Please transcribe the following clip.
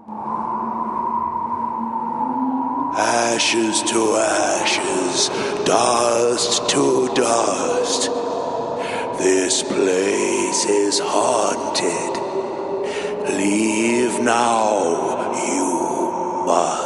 Ashes to ashes, dust to dust. This place is haunted. Leave now, you must.